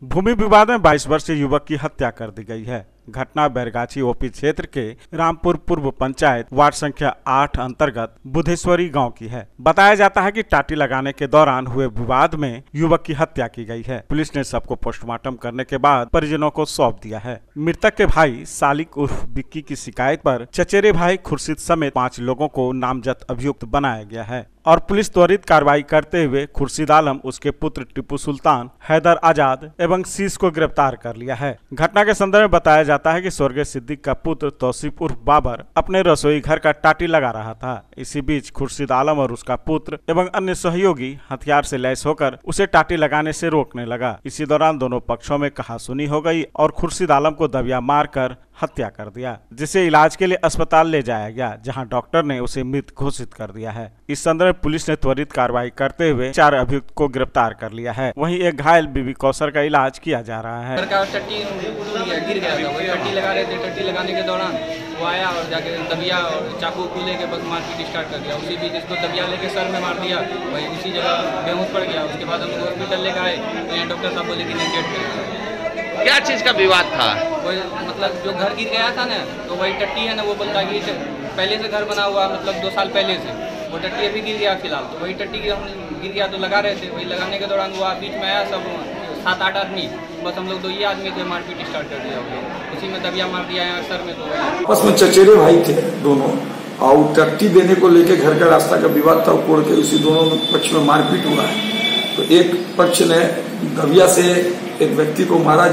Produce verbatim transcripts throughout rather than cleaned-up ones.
भूमि विवाद में बाईस वर्षीय युवक की हत्या कर दी गई है। घटना बैरगाछी ओपी क्षेत्र के रामपुर पूर्व पंचायत वार्ड संख्या आठ अंतर्गत बुधेश्वरी गांव की है। बताया जाता है कि टाटी लगाने के दौरान हुए विवाद में युवक की हत्या की गई है। पुलिस ने सबको पोस्टमार्टम करने के बाद परिजनों को सौंप दिया है। मृतक के भाई सालिक उर्फ बिक्की की शिकायत पर चचेरे भाई खुर्शीद समेत पाँच लोगों को नामजद अभियुक्त बनाया गया है और पुलिस त्वरित कार्रवाई करते हुए खुर्शीद आलम, उसके पुत्र टीपू सुल्तान, हैदर आजाद एवं शीश को गिरफ्तार कर लिया है। घटना के संदर्भ में बताया जाता है कि स्वर्गीय सिद्दीक का पुत्र तौसीफ उर्फ बाबर अपने रसोई घर का टाटी लगा रहा था। इसी बीच खुर्शीद आलम और उसका पुत्र एवं अन्य सहयोगी हथियार से लैस होकर उसे टाटी लगाने से रोकने लगा। इसी दौरान दोनों पक्षों में कहासुनी हो गई और खुर्शीद आलम को दबिया मारकर हत्या कर दिया, जिसे इलाज के लिए अस्पताल ले जाया गया, जहां डॉक्टर ने उसे मृत घोषित कर दिया है। इस संदर्भ में पुलिस ने त्वरित कार्रवाई करते हुए चार अभियुक्त को गिरफ्तार कर लिया है। वहीं एक घायल बीबी कौसर का इलाज किया जा रहा है। टट्टी गिर गया था, वही टट्टी लगा रहे थे। टट्टी लगाने के दौरान वो आया और जाके दबिया और चाकू को लेके बस मारपीट स्टार्ट कर दिया। उसी बीच इसको दबिया लेके सर में मार दिया, वही उसी जगह बेहोश पड़ गया। उसके बाद हम लोग हॉस्पिटल लेकर आए तो यहाँ डॉक्टर साहब बोले कि नहीं डेट कर। क्या चीज का विवाद था? वही मतलब जो घर गिर गया था ना, तो वही टट्टी है ना, वो बोलता कि पहले से घर बना हुआ, मतलब दो साल पहले से वो टट्टी अभी गिर गया फिलहाल। तो वही टट्टी हम गिर गया तो लगा रहे थे। वही लगाने के दौरान वो बीच में आया, सब सात आठ आदमी, बस हम लोग दो ही आदमी थे, मारपीट स्टार्ट कर दिया। उसी में दबिया मार दिया यहाँ सर में। तो बस में चचेरे भाई थे दोनों, और टट्टी देने को लेके घर का रास्ता का विवाद था, कोड़ के उसी दोनों पक्ष में मारपीट हुआ है। तो एक पक्ष ने दबिया से एक व्यक्ति को मारा,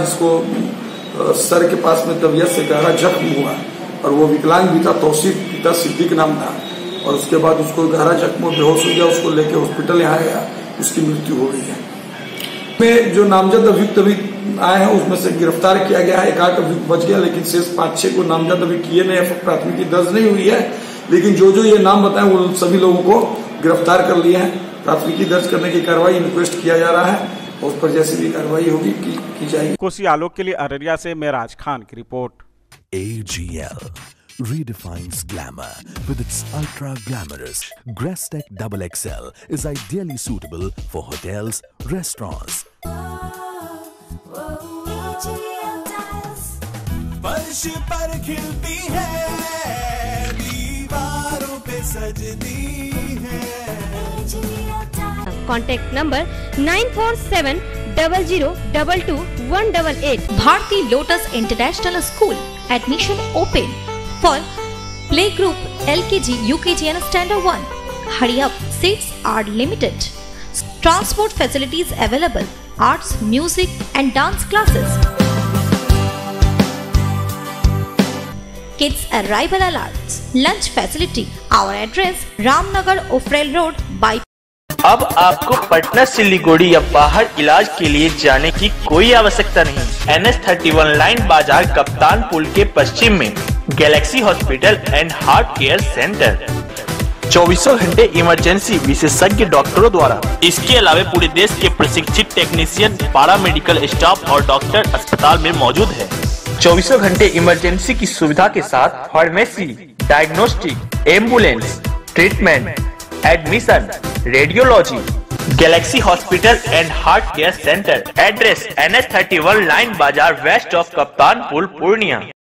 जिसको सर के पास में दबिया से गहरा जख्म हुआ और वो विकलांग भी था। तौसीफ पिता सिद्दीक नाम था और उसके बाद उसको गहरा जख्म में बेहोश हो गया। उसको लेके हॉस्पिटल यहाँ गया, उसकी मृत्यु हो गई है। में जो नामजद अभियुक्त अभी आए हैं उसमें से गिरफ्तार किया गया है। एक आठ अभियुक्त बच गया, लेकिन शेष पाँच छह को नामजद अभी किए नहीं, प्राथमिकी दर्ज नहीं हुई है। लेकिन जो जो ये नाम बताए वो सभी लोगों को गिरफ्तार कर लिया है। प्राथमिकी दर्ज करने की कार्रवाई इन्क्वेस्ट किया जा रहा है, उस पर जैसी भी कार्रवाई होगी की, की जाएगी। कोसी आलोक के लिए अररिया से मेराज खान की report. A G L redefines glamour with its ultra glamorous Grastec Double X L is ideally suitable for hotels, restaurants. फर्श पर खिलती है, दीवारों पे सजती है। Contact number nine four seven double zero double two one double eight. Bharati lotus international school admission open for play group L K G, U K G and standard one. Hurry up, seats are limited. Transport facilities available. Arts, music and dance classes. Kids arrival alerts. Lunch facility. Our address Ramnagar Ofrel Road by अब आपको पटना सिलीगुड़ी या बाहर इलाज के लिए जाने की कोई आवश्यकता नहीं। N H thirty one Line Bazar Kaptan Pul के पश्चिम में galaxy hospital and heart care centre, चौबीसों घंटे इमरजेंसी विशेषज्ञ डॉक्टरों द्वारा। इसके अलावा पूरे देश के प्रशिक्षित टेक्नीशियन, पारा मेडिकल स्टाफ और डॉक्टर अस्पताल में मौजूद है। चौबीसों घंटे इमरजेंसी की सुविधा के साथ pharmacy, diagnostic, ambulance, treatment, admission, radiology. Galaxy hospital and heart care centre, address N H thirty one Line Bazar west of Kaptan Pul, Purnia.